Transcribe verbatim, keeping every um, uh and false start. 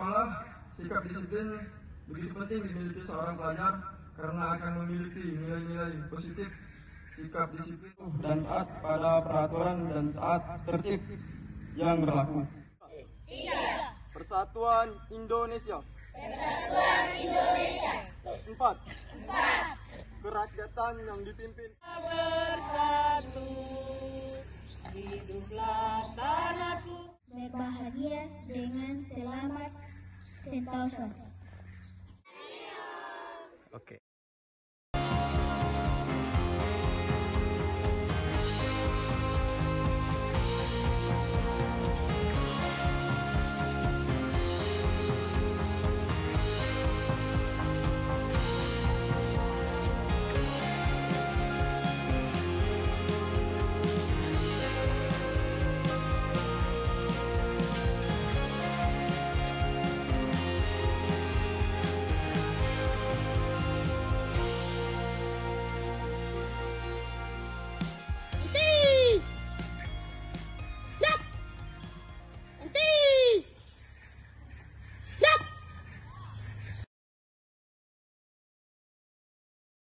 pertamalah, sikap disiplin begitu penting dimiliki seorang pelajar karena akan memiliki nilai-nilai positif. Sikap disiplin dan taat pada peraturan dan taat tertib yang berlaku. Tiga. Persatuan Indonesia. Persatuan Indonesia. Empat. Empat. Kerakyatan yang dipimpin bersatu, hiduplah tanahku. Berbahagia dengan selamat sentosa. Oke.